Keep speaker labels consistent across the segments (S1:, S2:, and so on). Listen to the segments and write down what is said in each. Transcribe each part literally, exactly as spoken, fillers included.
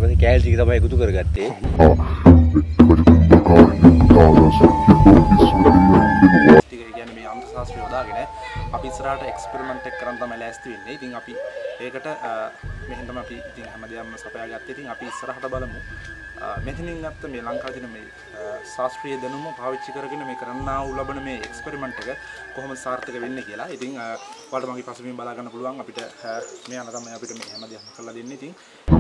S1: පස්සේ කෑලි ටික තමයි එකතු කරගත්තේ.
S2: ටික කියන්නේ මේ අන්ත ශාස්ත්‍රය යොදාගෙන අපි ඉස්සරහට එක්ස්පෙරිමන්ට් එක කරන් තමයි ලෑස්ති වෙන්නේ. ඉතින් අපි ඒකට මෙහෙන් තමයි අපි ඉතින් හැමදේම සපයාගත්තේ. ඉතින් අපි ඉස්සරහට බලමු. මෙතනින් ගත්ත මේ ලංකාවේ තියෙන මේ ශාස්ත්‍රීය දැනුම පාවිච්චි කරගෙන මේ කරන්නා වූ ලබන මේ එක්ස්පෙරිමන්ට් එක කොහොමද සාර්ථක වෙන්නේ කියලා. ඉතින් ඔයාලට මගේ පසුබිම බලා ගන්න පුළුවන් අපිට මේ අන තමයි අපිට මේ හැමදේම කරලා දෙන්නේ. ඉතින්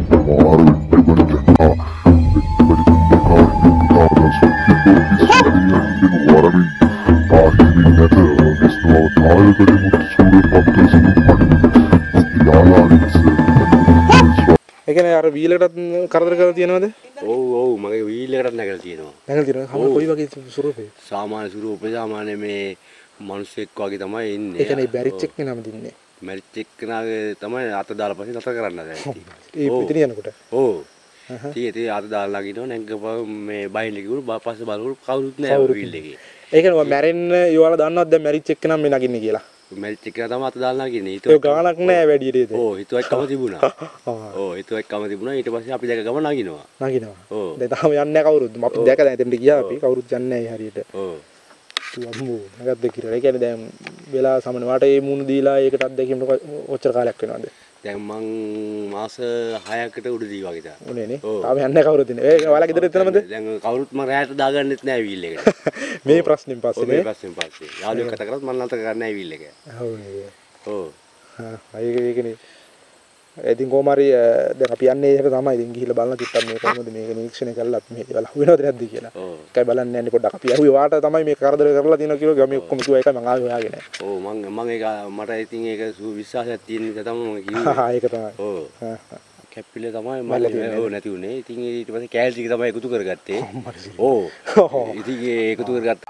S2: ඒ කියන්නේ අර වීලකටත් කරදර කරලා තියෙනවද?
S1: ඔව් ඔව් මගේ වීල් එකටත් නැගලා තියෙනවා.
S2: නැගලා තියෙනවා. හැම කොයි වගේ ස්වරූපේ?
S1: සාමාන්‍ය ස්වරූපේ සාමාන්‍ය මේ මිනිස්සෙක් වගේ තමයි ඉන්නේ.
S2: ඒ කියන්නේ බැරිච් එක් නම දින්නේ.
S1: මැරිච් එක්කනාගේ තමයි අත දාලා පස්සේ නතර කරන්න දැන්.
S2: ඒ පිටින් යනකොට.
S1: ඔව්. ඉතින් ඉතින් අත දාලා නගිනවා නැංගපුව මේ බයින් එක ගිහුණු පස්සේ බලනකොට කවුරුත් නැහැ වීල් එකේ.
S2: ඒ කියන්නේ මැරෙන්න යෝලා දන්නවද දැන් මැරිච් එක්ක නම් මේ නගින්නේ කියලා?
S1: මැරිච් එක තමයි අත දාලා නගින්නේ.
S2: ඒක ගානක් නැහැ වැඩි නේද?
S1: ඔව් හිතුවක්කම තිබුණා. ඔව් හිතුවක්කම තිබුණා. ඊට පස්සේ අපි දැක ගම නගිනවා.
S2: නගිනවා.
S1: ඔව්.
S2: දැන් තාම යන්නේ නැහැ කවුරුත්. අපි දැක දැන් එතනට ගියා අපි කවුරුත් යන්නේ නැහැ හරියට.
S1: ඔව්.
S2: අම්මෝ නැගද්ද කියලා. ඒ කියන්නේ දැන් වෙලා සමන වාට ඒ මුණු දීලා ඒකට අත්දැකීමට ඔච්චර කාලයක් වෙනවද?
S1: දැන් මං මාස හයකට උඩ දී වගේ තා.
S2: උනේනේ. තාම යන්නේ නැහැ කවුරුත් ඉන්නේ. ඒ ඔයාලා ගෙදර එතනමද?
S1: දැන් කවුරුත් මම රැයට දාගන්නෙත් නැහැ වීල් එකට.
S2: මේ ප්‍රශ්نين පස්සේ නේ.
S1: මේ ප්‍රශ්نين පස්සේ. යාළුවෙක් කතා කරත් මම නතර කරන්නේ නැහැ වීල් එක.
S2: ඔව් නේ.
S1: ඔව්.
S2: හා ඒක ඒකනේ. ඉතින් කොහොම හරි දැන් අපි යන්නේ ඒක තමයි. ඉතින් ගිහිල්ලා බලන්න චුට්ටක් මේ කොහොමද මේක නිරීක්ෂණය කරලා අපි මේ දේවල් අහුවෙනවද නැද්ද කියලා.
S1: ඔව්.
S2: ඒකයි බලන්න යන්නේ පොඩ්ඩක්. අපි අහුවේ වාට තමයි මේ කරදර කරලා තියෙනවා කියලා ගමේ ඔක්කොම කිව්වා ඒකයි මම ආවේ හොයාගෙන.
S1: ඔව් මම මම ඒක මට ඉතින් ඒක විශ්වාසයක් තියෙන නිසා තමයි මම කිව්වේ.
S2: හා ඒක තමයි.
S1: ඔව්.
S2: හා
S1: කැප්පිල තමයි මම ඔව් නැති උනේ. ඉතින් ඊට පස්සේ කෑලි ටික තමයි එකතු කරගත්තේ. ඔව්. ඉතින් ඒ එකතු කරගත්ත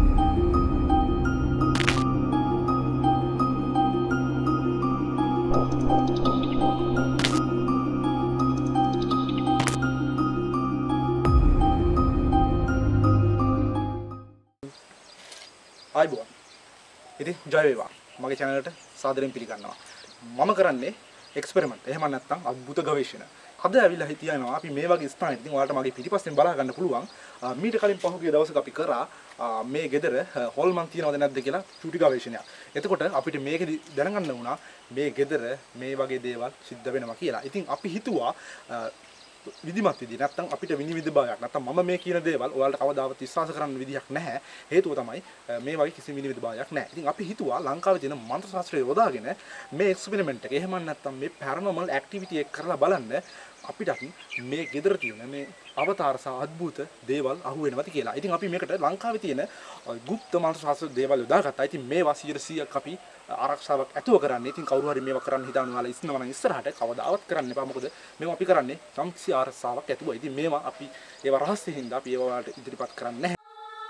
S2: ආයිබෝන්. ඉතින් ජය වේවා. මගේ channel එකට සාදරයෙන් පිළිගන්නවා. මම කරන්නේ එක්ස්පෙරිමන්ට්. එහෙම නැත්නම් අద్భుත ගවේෂණ. අද ඇවිල්ලා හිටියනවා අපි මේ වගේ ස්ථානෙට. ඉතින් ඔයාලට මගේ පිටිපස්සෙන් බලා ගන්න පුළුවන්. මීට කලින් පහුගිය දවසක අපි කරා මේ ගෙදර හොල්මන් තියනවද නැද්ද කියලා චූටි ගවේෂණයක්. එතකොට අපිට මේකෙදි දැනගන්න වුණා මේ ගෙදර මේ වගේ දේවල් සිද්ධ වෙනවා කියලා. ඉතින් අපි හිතුවා විධිමත් විදිහ නැත්නම් අපිට විනිවිද බයක් නැත්නම් මම මේ කියන දේවල් ඔයාලට කවදාවත් විශ්වාස කරන්න විදිහක් නැහැ. හේතුව තමයි මේ වගේ කිසි විනිවිද බයක් නැහැ. ඉතින් අපි හිතුවා ලංකාවේ තියෙන මන්ත්‍ර ශාස්ත්‍රය යොදාගෙන මේ එක්ස්පෙරිමන්ට් එක එහෙම නැත්නම් මේ පැරනෝමල් ඇක්ටිවිටි එක කරලා බලන්න අපිටත් මේ ගෙදර තියෙන මේ අවතාර සහ අద్భుත දේවල් අහු වෙනවද කියලා. ඉතින් අපි මේකට ලංකාවේ තියෙන গুপ্ত මන්ත්‍ර ශාස්ත්‍ර දේවල් යොදාගත්තා. ඉතින් මේවා සියයට සීයක් අපි ආරක්ෂාවක් ඇතුව කරන්නේ. ඉතින් කවුරු හරි මේවා කරන්න හිතාන ඔයාලා ඉස්සනවා නම් ඉස්සරහට කවදාවත් කරන්න එපා. මොකද මේවා අපි කරන්නේ සම්සි ආරක්ෂාවක් ඇතුව. ඉතින් මේවා අපි ඒවා රහස්‍යයෙන් හින්දා අපි ඒවා වලට ඉදිරිපත් කරන්නේ නැහැ.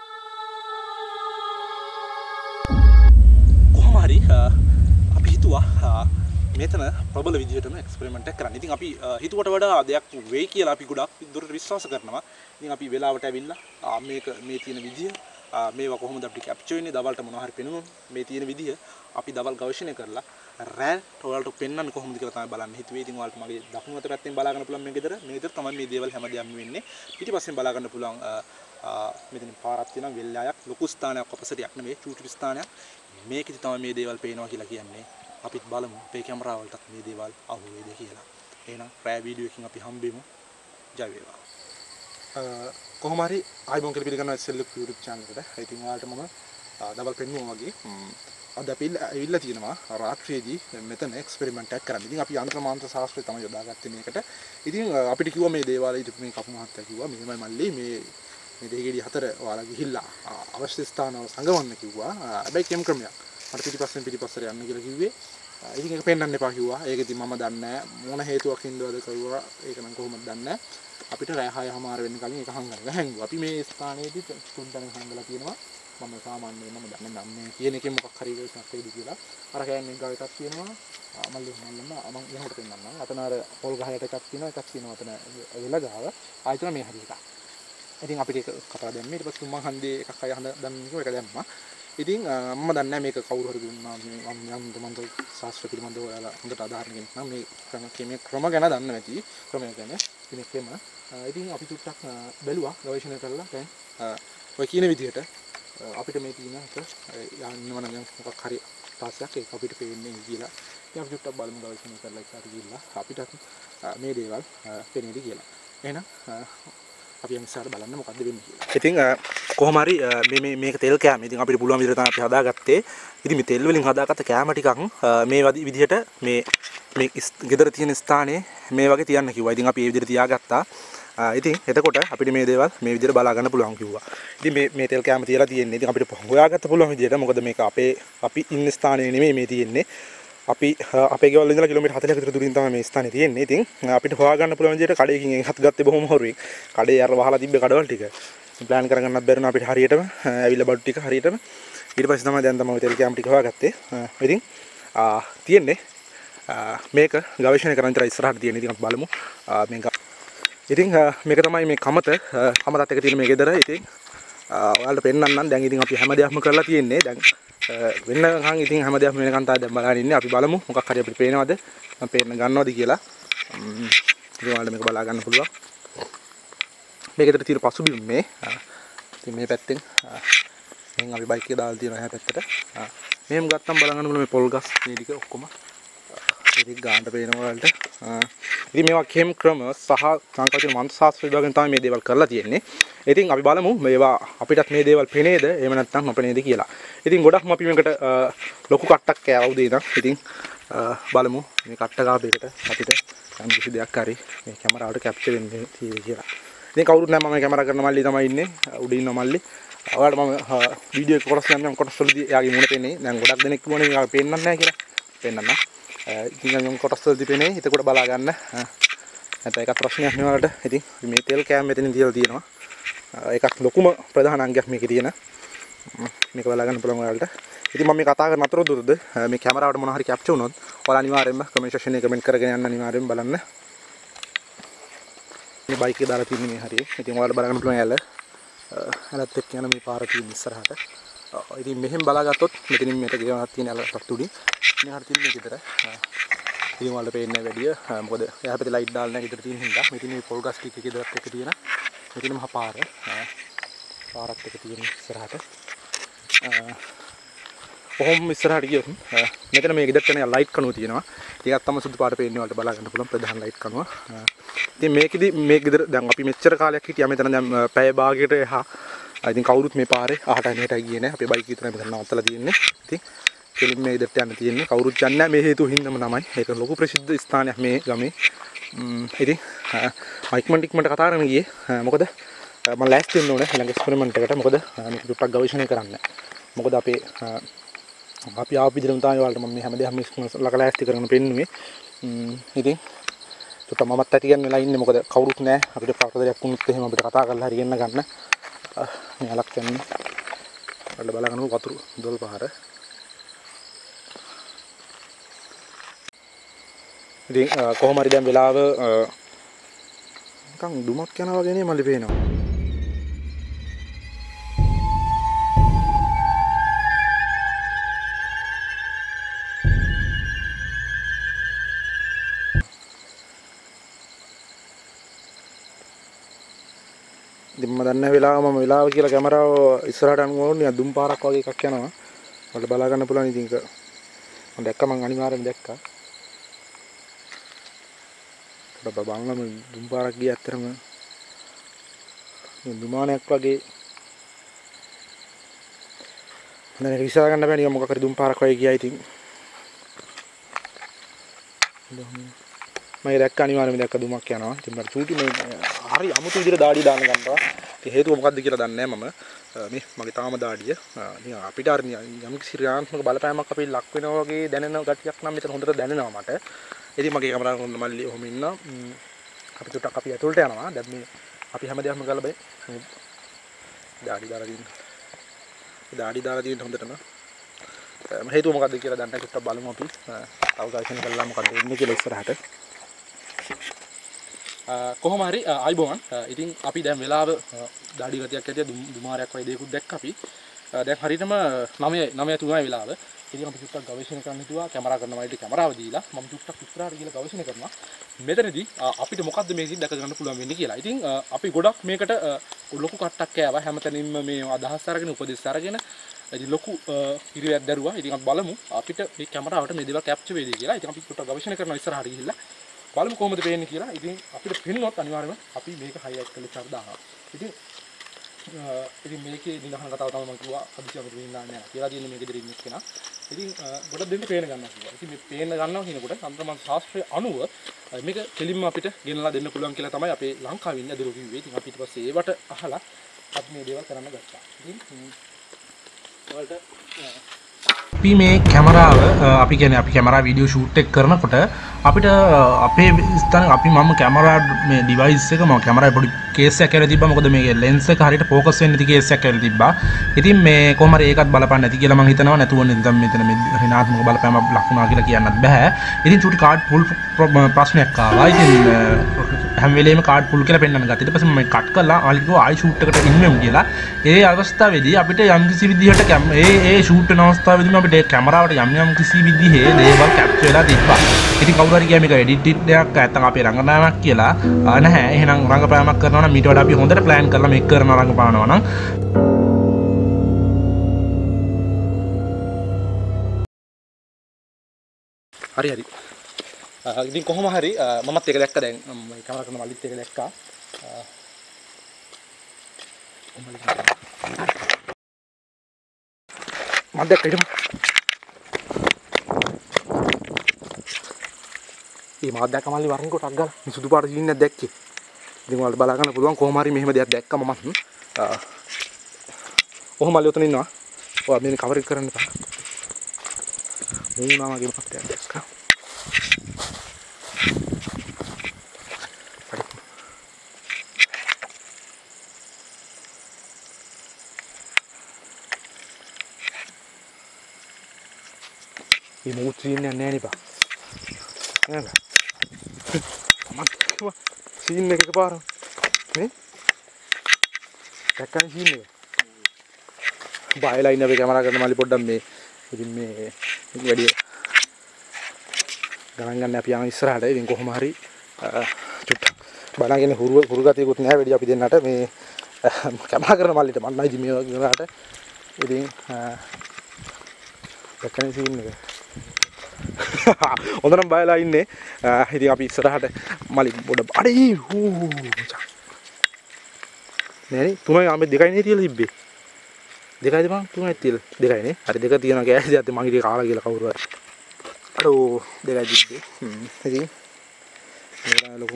S2: කොහොම හරි අපි හිතුවා මෙතන ප්‍රබල විදිහටම එක්ස්පෙරිමන්ට් එකක් කරන්න. ඉතින් අපි හිතුවට වඩා දෙයක් වෙයි කියලා අපි ගොඩක් දුරට විශ්වාස කරනවා. ඉතින් අපි වෙලාවට ඇවිල්ලා මේක මේ තියෙන විදිහ මේවා කොහොමද අපිට කැප්චර් වෙන්නේ දවල්ට මොනවා හරි පෙනුනොත් මේ තියෙන විදිහ අපි දවල් ගවේෂණය කරලා රෑට ඔයාලට පෙන්වන්න කොහොමද කියලා තමයි බලන්න හිතුවේ. ඉතින් ඔයාලට මගේ දකුණු අත පැත්තෙන් බලා ගන්න පුළුවන් මේ ගෙදර. මේ ගෙදර තමයි මේ දේවල් හැමදේම වෙන්නේ. පිටිපස්සෙන් බලා ගන්න පුළුවන් මෙතන පාරක් තියෙනවා වෙල්ලායක් ලොකු ස්ථානයක් අපසරියක් නෙමෙයි චූටි ස්ථානයක්. මේකෙදි තමයි මේ දේවල් පේනවා කියලා කියන්නේ. අපිත් බලමු අපේ කැමරාව වලටත් මේ දේවල් අහු වේද කියලා. එහෙනම් රෑ වීඩියෝ එකකින් අපි හම්බෙමු. ජය වේවා. කොහොම හරි ආයිබෝන් කියලා පිළිගන්නවා සෙල්ලුක් YouTube channel එකට. ඉතින් ඔයාලට මම දවල් පෙන්නුවා වගේ අද අපි ඇවිල්ලා තියෙනවා රාත්‍රියේදී මෙතන එක්ස්පෙරිමන්ට් එකක් කරන්න. ඉතින් අපි යන්ත්‍ර මාන්ත්‍ර ශාස්ත්‍රය තමයි යොදාගත්තේ මේකට. ඉතින් අපිට කිව්වා මේ දේවාලය ඉතින් මේ කපු මහත්තයා කිව්වා මෙහෙමයි මල්ලි මේ මේ දෙකේදී හතර ඔයාලා ගිහිල්ලා අවශ්‍ය ස්ථානවල සංගවන්න කිව්වා. හැබැයි කෙම් ක්‍රමයක්. මට පිටිපස්සෙන් පිටිපස්සට යන්න කියලා කිව්වේ. ඉතින් ඒක පෙන්වන්න එපා කිව්වා. ඒක ඉතින් මම දන්නේ නැහැ මොන හේතුවක් හින්දාද කරුවා. ඒක නම් කොහොමද දන්නේ නැහැ. අපිට රෑ හයමාර වෙන්න කලින් ඒක හංගන්න හැංගුවා. අපි මේ ස්ථානයේදී තුන්දෙනෙක් හංගලා තියෙනවා. මම සාමාන්‍යයෙන් මම දන්නේ නැහැ මේ කියන එකෙන් මොකක් හරි වෙනසක් වෙයිද කියලා. අර කෑන්නේ ගාව එකක් තියෙනවා. මල්ලි මල්ලම මම එහෙමකට පෙන්නන්නම්. අතන අර පොල් ගහයට එකක් තියෙනවා. එකක් තියෙනවා අතන වෙලා ගාව. ආයතන මේ හරි එකක්. ඉතින් අපිට ඒක කතා දැම්මේ ඊට පස්සේ මම හන්දේ එකක් අය හඳ දැම්ම කිව්වා ඒක දැම්මා. ඉතින් මම දන්නේ මේක කවුරු හරි දුන්නා මේ මම මම ශාස්ත්‍ර පිළිබඳව ඔයාලා හොඳට අදහන්න කෙනෙක් නම් මේ ක්‍රම මේ ක්‍රම ගැන දන්න නැති ක්‍රමය ගැන කෙනෙක්ම ඉතින් අපි චුට්ටක් බැලුවා ගවේෂණය කරලා දැන් ඔය කියන විදිහට අපිට මේ තියෙන එක යන්නම නම් මොකක් හරි තාක්ෂයක් ඒක අපිට පේන්නේ කියලා ඉතින් අපි චුට්ටක් බලමු ගවේෂණය කරලා ඉස්සරහට ගිහිල්ලා අපිට මේ දේවල් පේන්නේද කියලා එහෙනම් අපි යමු ඉස්සරහට බලන්න මොකද්ද වෙන්නේ කියලා. ඉතින් කොහොම හරි මේ මේ මේක තෙල් කෑම. ඉතින් අපිට පුළුවන් විදිහට තමයි අපි හදාගත්තේ. ඉතින් මේ තෙල් වලින් හදාගත්ත කෑම ටිකක් මේ විදිහට මේ මේ ගෙදර තියෙන ස්ථානයේ මේ වගේ තියන්න කිව්වා. ඉතින් අපි මේ විදිහට තියාගත්තා. ඉතින් එතකොට අපිට මේ දේවල් මේ විදිහට බලා ගන්න පුළුවන් කිව්වා. ඉතින් මේ මේ තෙල් කෑම තියලා තියෙන්නේ. ඉතින් අපිට හොයාගත්ත පුළුවන් විදිහට මොකද මේක අපේ අපි ඉන්න ස්ථානයේ නෙමෙයි මේ තියෙන්නේ. අපි අපේ ගෙවල් ඉඳලා කිලෝමීටර් හතළිහක විතර දුරින් තමයි මේ ස්ථානේ තියෙන්නේ. ඉතින් අපිට හොයාගන්න පුළුවන් විදිහට කඩේකින් එකක් ගත්තේ බොහොම හොරුවෙන්. කඩේ අර වහලා තිබ්බ කඩවල ටික. ප්ලෑන් කරගන්නත් බැරිුණා අපිට හරියටම ඇවිල්ලා බඩු ටික හරියටම. ඊට පස්සේ තමයි දැන් තමයි තෙල් කෑම ටික හොයාගත්තේ. ඉතින් තියෙන්නේ මේක ගවේෂණය කරන්න ඉතර ඉස්සරහට තියෙන. ඉතින් අපි බලමු මේක. ඉතින් මේක තමයි මේ කමත කමතත් එක තියෙන මේ ගෙදර. ඉතින් ඔයාලට පෙන්නන්නම් දැන් ඉතින් අපි හැම දෙයක්ම කරලා තියෙන්නේ. දැන් වෙන්නකන් ඉතින් හැම දෙයක්ම වෙනකන් තා දැන් බලන්න ඉන්නේ. අපි බලමු මොකක් හරි අපිට පේනවද? මම පේන්න ගන්නවද කියලා. ඉතින් ඔයාලට මේක බලා ගන්න පුළුවන්. මේකෙතර තියෙන පසුබිම මේ. ඉතින් මේ පැත්තෙන් මෙන් අපි බයික් එක දාලා තියෙනවා එහා පැත්තට. මෙහෙම ගත්තම් බලන්න පුළුවන් මේ පොල් ගස් මේ ටික ඔක්කොම. ඉතින් ගානට පේනවා ඔයාලට. ඉතින් මේවා කෙම් ක්‍රම සහ සංකල්පිත මන්ත්‍ර ශාස්ත්‍ර විභාගයෙන් තමයි මේ දේවල් කරලා තියෙන්නේ. ඉතින් අපි බලමු මේවා අපිටත් මේ දේවල් පේනේද එහෙම නැත්නම් නොපෙනේද කියලා. ඉතින් ගොඩක්ම අපි මේකට ලොකු කට්ටක් කෑවුද ඉතින්. ඉතින් බලමු මේ කට්ට ගාපේකට අපිට යම් කිසි දෙයක් හරි මේ කැමරාවට කැප්චර් වෙන්නේ කියලා. ඉතින් කවුරුත් නැහැ මම කැමරා කරන මල්ලි තමයි ඉන්නේ. උඩ ඉන්න මල්ලි. ඔයාලට මම වීඩියෝ එක කොටස් යම් යම් කොටස් වලදී එයාගේ මුණ පේන්නේ. දැන් ගොඩක් දෙනෙක් කියවනේ මේක පේන්නත් නැහැ කියලා. පේන්නත් නැහැ. ඉතින් යම් කොටස් වලදී පේන්නේ. එතකොට බලා ගන්න. නැත්නම් ඒක ප්‍රශ්නයක් නේ ඔයාලට. ඉතින් මේ තෙල් කෑම මෙතනින් තියලා තියෙනවා. ඒකත් ලොකුම ප්‍රධාන අංගයක් මේකේ තියෙන. මේක බලා ගන්න පුළුවන් ඔයාලට. ඉතින් මම මේ කතා කරන අතරතුරද මේ කැමරාවට මොනවා හරි කැප්චර් වුණොත් ඔයාලා අනිවාර්යයෙන්ම කමෙන්ට් සෙක්ෂන් එකේ කමෙන්ට් කරගෙන යන්න අනිවාර්යයෙන්ම බලන්න. මේ බයික් එක දාලා තියෙන්නේ මේ හරිය. ඉතින් ඔයාලා බලන්න පුළුවන් යාල. අලත් එක්ක යන මේ පාර තියෙන ඉස්සරහට. ඉතින් මෙහෙම බලාගත්තොත් මෙතනින් මෙතන ගෙවනක් තියෙන අලත් උඩින්. මේ හරිය තියෙන මේ ගෙදර. ඉතින් ඔයාලට පේන්නේ වැඩිය. මොකද එහා පැත්තේ ලයිට් දාලා නැහැ ගෙදර තියෙන හින්දා. මෙතන මේ පොල් ගස් ටික ගෙදරත් එක්ක තියෙන. මෙතන මහ පාර. පාරත් එක්ක තියෙන ඉස්සරහට. කොහොම ඉස්සරහට ගියොත් මෙතන මේ ගෙදරට යන ලයිට් කණුව තියෙනවා. ඒකත් තමයි සුදු පාට පේන්නේ වලට බලා ගන්න පුළුවන් ප්‍රධාන ලයිට් කණුව. ඉතින් මේකෙදි මේ ගෙදර දැන් අපි මෙච්චර කාලයක් හිටියා මෙතන දැන් පැය භාගයකට එහා. ඉතින් කවුරුත් මේ පාරේ අහටයි මෙහෙටයි ගියේ නැහැ. අපේ බයික් විතරයි මෙතන නවත්තලා තියෙන්නේ. ඉතින් කෙලින් මේ ගෙදරට යන්න තියෙන්නේ. කවුරුත් යන්නේ නැහැ මේ හේතුව හින්දාම තමයි. ඒක ලොකු ප්‍රසිද්ධ ස්ථානයක් මේ ගමේ. ඉතින් මම ඉක්මනට ඉක්මනට කතා කරන්න ගියේ. මොකද මම ලෑස්ති වෙන්න ඕනේ ළඟ එක්ස්පෙරිමන්ට් එකට. මොකද මේක ටුට්ටක් ගවේෂණය කරන්න. මොකද අපේ අපි ආපු විදිහටම තමයි ඔයාලට මම මේ හැමදේම ලක ලෑස්ති කරගෙන පෙන්නුවේ. ඉතින් ටුට්ටක් මමත් ඇති ගන්න වෙලා ඉන්නේ. මොකද කවුරුත් නැහැ. අපිට ප්‍රාප්තයක් වුණොත් එහෙම අපිට කතා කරලා හරි ගෙන්න ගන්න. මේ අලක් යන්නේ. ඔයාලා බලගන්න වතුරු දොල් පහර. ඉතින් කොහොම හරි දැන් වෙලාව නිකන් දුමක් යනවා වගේ නේ මල්ලි පේනවා. ඉතින් මම දන්නේ වෙලාව මම වෙලාව කියලා කැමරාව ඉස්සරහට අනුගමනය දුම් පාරක් වගේ එකක් යනවා. ඔයාලට බලා ගන්න පුළුවන්. ඉතින් ඒක මම දැක්ක මම අනිවාර්යෙන් දැක්කා. බබා බංගම දුම් පාරක් ගියා ඇත්තරම මේ විමානයක් වගේ මම විශ්වාස කරන්න බෑ නිකන් මොකක් හරි දුම් පාරක් වගේ ගියා. ඉතින් මම දැක්ක අනිවාර්යයෙන්ම දැක්ක දුමක් යනවා. ඉතින් මට චූටි මේ හරි අමුතු විදිහට දාඩිය දාන්න ගන්නවා. ඒ හේතුව මොකක්ද කියලා දන්නේ නැහැ මම. මේ මගේ තාම දාඩිය. නිකන් අපිට අර යම් කිසි ක්‍රියාත්මක බලපෑමක් අපේ ලක් වෙනවා වගේ දැනෙන ගතියක් නම් මෙතන හොඳට දැනෙනවා මට. ඉතින් මගේ කැමරාව කොන්න මල්ලි ඔහොම ඉන්න. අපි ටිකක් අපි ඇතුළට යනවා. දැන් මේ අපි හැමදේම ගාලා බෑ. දාඩි දාලා දින්න. දාඩි දාලා දින්න හොඳටම. හේතුව මොකක්ද කියලා දන්නේ නැහැ. ටිකක් බලමු අපි. අවකාශන කළා මොකක්ද වෙන්නේ කියලා ඉස්සරහට. කොහොම හරි ආයිබෝවන්. ඉතින් අපි දැන් වෙලාව දාඩි ගතියක් ඇතිය දුමාරයක් වගේ දෙයක්ත් දැක්ක අපි. දැන් හරියටම නවය නවය තුනයි වෙලාව. ඉතින් අපි චුට්ටක් ගවේෂණය කරන්න හිතුවා කැමරා කරන වලට කැමරාව දීලා මම චුට්ටක් ඉස්සරහට ගිහලා ගවේෂණය කරනවා. මෙතනදී අපිට මොකද්ද මේකෙන් දැක ගන්න පුළුවන් වෙන්නේ කියලා. ඉතින් අපි ගොඩක් මේකට ලොකු කට්ටක් කෑවා. හැමතැනින්ම මේ අදහස් අරගෙන උපදෙස් අරගෙන ඉතින් ලොකු පිරිවැයක් දැරුවා. ඉතින් අපි බලමු අපිට මේ කැමරාවට මේ දේවල් කැප්චර් වෙයිද කියලා. ඉතින් අපි චුට්ටක් ගවේෂණය කරනවා ඉස්සරහට ගිහිල්ලා. බලමු කොහොමද පේන්නේ කියලා. ඉතින් අපිට පේනවත් අනිවාර්යයෙන්ම අපි මේක හයිලයිට් කරලා ඉස්සරහට දානවා. ඉතින් ඉතින් මේකේ නිදහන කතාව තමයි මම කිව්වා හදිසිය අපිට වෙන්න නැහැ කියලා තියෙන මේකේ දෙරින් එක්කෙනා. ඉතින් ගොඩක් දෙන්න පේන ගන්නවා කිව්වා. ඉතින් මේ පේන ගන්නවා කියනකොට අන්තරමන් ශාස්ත්‍රයේ අනුව මේක කෙලින්ම අපිට ගෙනලා දෙන්න පුළුවන් කියලා තමයි අපේ ලංකාවේ ඉන්න අදලෝ කිව්වේ. ඉතින් අපි ඊට පස්සේ ඒවට අහලා අපි මේ දේවල් කරන්න ගත්තා. ඉතින් වලට අපි මේ කැමරාව අපි කියන්නේ අපි කැමරා වීඩියෝ ෂූට් එක කරනකොට අපිට අපේ ස්ථාන අපි මම කැමරා මේ ඩිවයිස් එක මම කැමරාවේ පොඩි කේස් එකක් කියලා තිබ්බා. මොකද මේකේ ලෙන්ස් එක හරියට ફોකස් වෙන්නේ නැති කේස් එකක් කියලා තිබ්බා. ඉතින් මේ කොහොම හරි ඒකත් බලපන්න නැති කියලා මම හිතනවා. නැතුවනේ දැන් මෙතන මේ ඍණාත්මක බලපෑමක් ලකුණා කියලා කියන්නත් බෑ. ඉතින් චූටි කාඩ් පුල් ප්‍රශ්නයක් ආවා. ඉතින් හැම වෙලේම කාඩ් පුල් කියලා පෙන්නන්න ගත්තා. ඊට පස්සේ මම කට් කළා ආලිකෝ ආයි ෂූට් එකට ඉන්නෙමු කියලා. ඒ අවස්ථාවේදී අපිට යම් කිසි විදිහට ඒ ඒ ෂූට් වෙන අවස්ථාවේදී අපිට කැමරාවට යම් යම් කිසි විදිහේ දේවල් කැප්චර් වෙලා තිබ්බා. ඉතින් කවුරු හරි ගියා මේක එඩිට් එකක් නැත්නම් අපේ රංගපෑමක් කියලා නැහැ. එහෙනම් රංගපෑමක් කරනවා නම් ඊට වඩා අපි හොඳට ප්ලෑන් කරලා මේක කරන රංගපානවා නම් හරි හරි. ඉතින් කොහොම හරි මමත් ඒක දැක්ක දැන් මේ කැමරා කරන මල්ලිත් ඒක දැක්කා. මම දැක්ක ඊට මේ මාත් දැක්ක මල්ලි වරින් කොටක් ගාලා මේ සුදු පාට සීන් එකක් දැක්කේ. ඉතින් ඔයාලට බලා ගන්න පුළුවන් කොහොම හරි මෙහෙම දෙයක් දැක්කම මම ඔහොම මල්ලි උතන ඉන්නවා. ඔයා මේ කවර් එක කරන්න එපා. මූණා වගේ මොකක්ද දැක්කා. මේ මොකද සීන් එකක් නැහැ නේ බා. නේද? මම කිව්වා සීන් එක එකපාරම නේ? දැක්කම සීන් එක. බයලා ඉන්න අපේ කැමරා කරන මල්ලි පොඩ්ඩක් මේ ඉතින් මේ මේක වැඩි ගණන් ගන්න අපි යන ඉස්සරහට. ඉතින් කොහොම හරි චුට්ටක් බණගෙන හුරු හුරු ගතියකුත් නැහැ වැඩි අපි දෙන්නට මේ කැමරා කරන මල්ලිට මන්නයි ජිමේ වගේ කරාට. ඉතින් දැක්කම සීන් එක. හොඳටම බයලා ඉන්නේ. ඉතින් අපි ඉස්සරහට මලි පොඩ අඩේ හූ මචං. නෑනේ තුනයි ආමේ දෙකයි නේ තියලා තිබ්බේ. දෙකයිද මං තුනයි තියලා දෙකයි නේ. හරි දෙක තියනවා ගෑස් දෙකක් මං ඉතින් කාලා කියලා කවුරු හරි. අරෝ දෙකයි තිබ්බේ. හ්ම්. ඉතින් මේක ලොකුම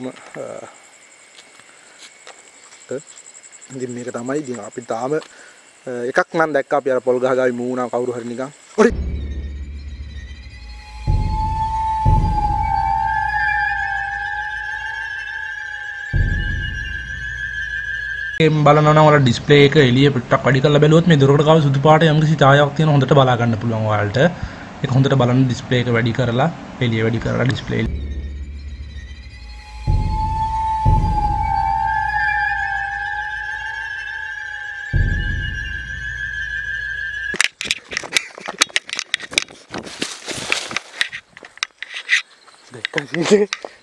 S2: ඉතින් මේක තමයි ඉතින් අපි තාම එකක් නම් දැක්කා අපි අර පොල් ගහ ගාවි මූණා කවුරු හරි නිකන්. ඔරි බලනවා නම් ඔයාලා ඩිස්ප්ලේ එක එළිය පිටක් වැඩි කරලා බැලුවොත් මේ දොරකට ගාව සුදු පාට යම්කිසි ඡායාවක් තියෙන හොඳට බලා ගන්න පුළුවන් ඔයාලට. ඒක හොඳට බලන්න ඩිස්ප්ලේ එක වැඩි කරලා එළිය වැඩි කරලා ඩිස්ප්ලේ දෙකයි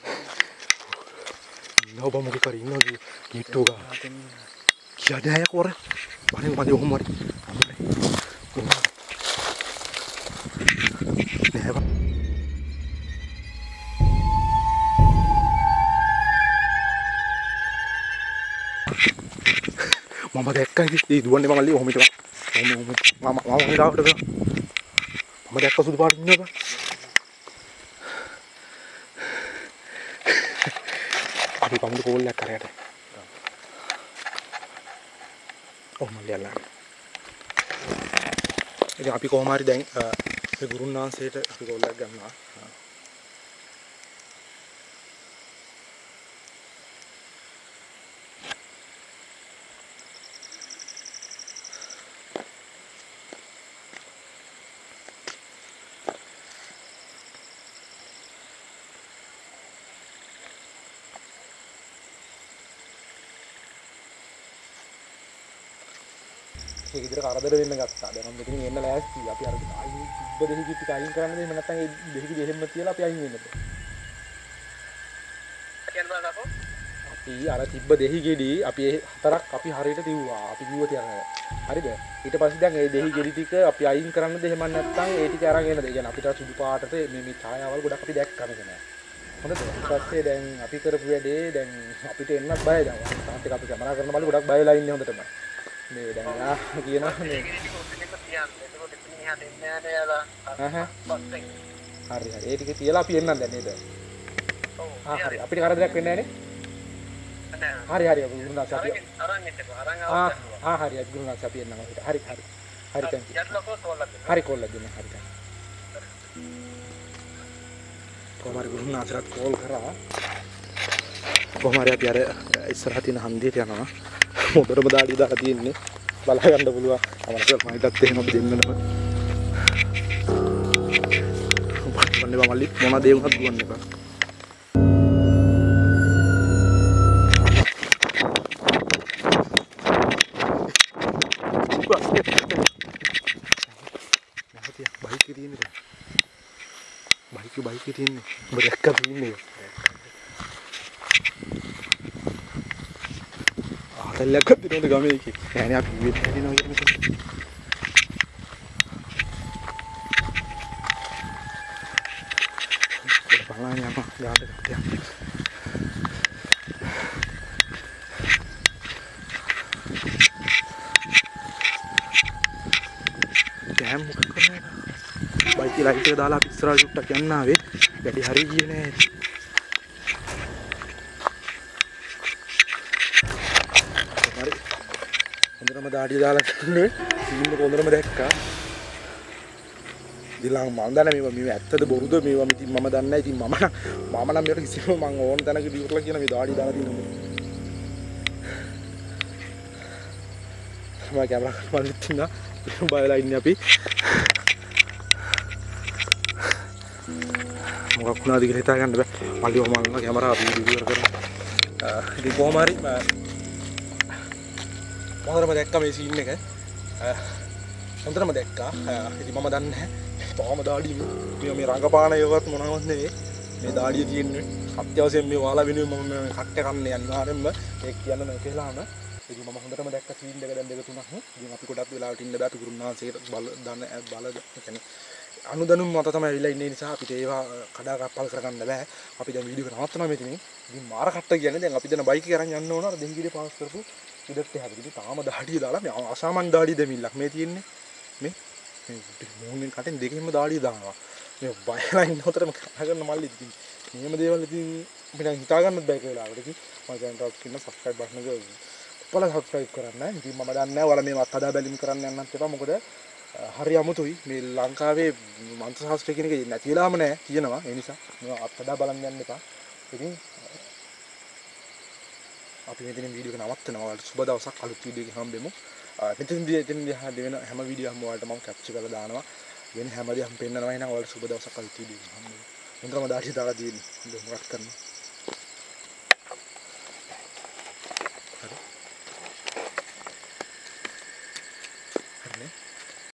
S2: නෝ බමුගේ කරි ඉන්නෝ ගේට්ටුව ගා කියන්නේ අය කොර වරින් වදින ඔහොම හරි නෑ බා මම දැක්කා ඉතින් දුවන්නේ මම අල්ලි ඔහොම හිටවා ඔහොම ඔහොම මම මම හිටාවට ගා මම දැක්ක සුදු පාට ඉන්නවා අපි කවුද කෝල් එකක් කරයට ඔහ් මල්ලියලා ඉතින් අපි කොහොම හරි දැන් ඒ ගුරුන් වහන්සේට අපි කෝල් එකක් ගන්නවා මේ ගෙදර කරදර වෙන්න ගත්තා. දැන් මම මෙතනින් එන්න ලෑස්ති. අපි අර ආයි තිබ්බ දෙහි කිටි කයින් කරන්නද එහෙම නැත්නම් ඒ දෙහි කිටි එහෙම තියලා අපි අයින් වෙන්නද? කියන්න බෑ අපි අර තිබ්බ දෙහි ගෙඩි අපි ඒ හතරක් අපි හරියට තිව්වා. අපි කිව්ව තියන. හරිද? ඊට පස්සේ දැන් ඒ දෙහි ගෙඩි ටික අපි අයින් කරන්නද එහෙම නැත්නම් ඒ ටික අරන් එන්නද? ඒ කියන්නේ අපිට සුදු පාටට මේ මේ ඡායාවල් ගොඩක් අපි දැක්කම නෑ. හොඳද? ඊට පස්සේ දැන් අපි කරපු වැඩේ දැන් අපිට එන්නත් බයයි දැන්. තාත් එක අපි කැමරා කරන බලු ගොඩක් බය වෙලා ඉන්නේ හොඳටම. මේ දැන් යා කියනවා මේ හරි හරි ඒ ටික තියලා අපි එන්නම් දැන් නේද? ඔව්. ආ හරි අපිට කරදරයක් වෙන්නේ නැහැ නේ? හරි හරි අපි ගුරුනාස් අපි අරන් ඉන්නකෝ අරන් ආව ආ හරි අපි ගුරුනාස් අපි එන්නම් අපිට හරි හරි හරි thank you හරි කෝල් එකක් දෙන්න හරි කොහමද ගුරුනාස්ට කෝල් කරා කොහමද අපි අර ඉස්සරහ තියෙන හන්දියට යනවා මොදරම දාඩිය දාලා තියෙන්නේ බලා ගන්න පුළුවන් අපරට මම හිතත් එහෙම දෙන්නම වන්නේ මල්ලි මොන දේ වුණත් දුවන්න එපා බයික් එකේ තියෙන්නේ බයික් බයික් එකේ තියෙන්නේ ඔබ දැක්කද ඉන්නේ ආතල්ලක් තියෙනවද ගමේ එකේ නෑනේ අපි ඉවෙත් හැදිනවා කියන්නේ බලන්න යනවා ගාඩ කට්ටිය දැන් මොකක් කරන්නේ බයික් ලයිට් එක දාලා අපි ඉස්සරහට චුට්ටක් යන්න ආවේ වැඩි හරි ගියේ නෑ හරි හොඳටම දාඩිය දාලා ඉන්නේ සීන් එක හොඳටම දැක්කා දිලං මම දන්නේ මේවා මේ ඇත්තද බොරුද මේවා ඉතින් මම දන්නේ නැහැ ඉතින් මම නම් මම නම් මේකට කිසිම මම ඕන තැනක දියුරලා කියන මේ දාඩිය දාලා තියෙනවා මම කැමරා කරලා ඉන්නා බය වෙලා ඉන්නේ අපි මොකක් වුණාද කියලා හිතා ගන්න බෑ මල්ලි ඔහම අල්ලන කැමරා අපි වීඩියෝ කරමු ඉතින් කොහොම හරි මොහොතම දැක්කා මේ සීන් එක හොඳටම දැක්කා ඉතින් මම දන්නේ නැහැ තාම දාඩිය මේ මේ රංගපාන ඒවත් මොනවත් නෙවෙයි මේ දාඩිය තියෙන්නේ අත්‍යවශ්‍යයෙන් මේ වාලා වෙනුවෙන් මම කට්ට කන්නේ අනිවාර්යෙන්ම ඒක කියන්න නෑ කියලාම ඉතින් මම හොඳටම දැක්ක සීන් දෙක දැන් දෙක තුනක් ඉතින් අපි ගොඩක් වෙලාවට ඉන්න බෑ පිටුරුන්නාන්සේට බල දන බල يعني අනුදනුම් මත තමයි ඇවිල්ලා ඉන්නේ නිසා අපිට ඒවා කඩා කප්පල් කරගන්න බෑ අපි දැන් වීඩියෝ එක නවත්තනවා මෙතනින් ඉතින් මාර කට්ට කියන්නේ දැන් අපි දැන් බයික් එක අරන් යන්න ඕන අර දෙහිගිරිය පාස් කරපු ඉඩත් එහාට ඉතින් තාම දාඩිය දාලා මේ අසාමාන්‍ය දාඩිය දෙමිල්ලක් මේ තියෙන්නේ මේ මේ මොහොනෙන් කටෙන් දෙකෙන්ම දාඩිය දානවා මේ බයලා ඉන්න උතරම කතා කරන මල්ලි ඉතින් මේම දේවල් ඉතින් අපිට හිතා ගන්නත් බෑ කියලා වෙලාවට ඉතින් මම channel එක subscribe button එක ඔයාලා subscribe කරන්න ඉතින් මම දන්නේ නැහැ ඔයාලා මේවත් හදා බැලීම් කරන්න යන්නත් එපා මොකද හරි අමුතුයි මේ ලංකාවේ මන්ත්‍ර ශාස්ත්‍රය කියන එක නැති වෙලාම නැහැ කියනවා ඒ නිසා මේවා අත්හදා බලන්න යන්න එපා ඉතින් අපි මෙතනින් වීඩියෝ එක නවත්තනවා ඔයාලට සුබ දවසක් අලුත් වීඩියෝ එකකින් හම්බෙමු මෙතනදී එතනදී දෙවෙන හැම වීඩියෝ එකක්ම ඔයාලට මම කැප්චර් කරලා දානවා වෙන හැම දෙයක්ම පෙන්නනවා එහෙනම් ඔයාලට සුබ දවසක් අලුත් වීඩියෝ එකකින් හම්බෙමු හොඳටම දාඩිය දාලා තියෙන්නේ හොඳ මොකක් කරනවා හරි හරිනේ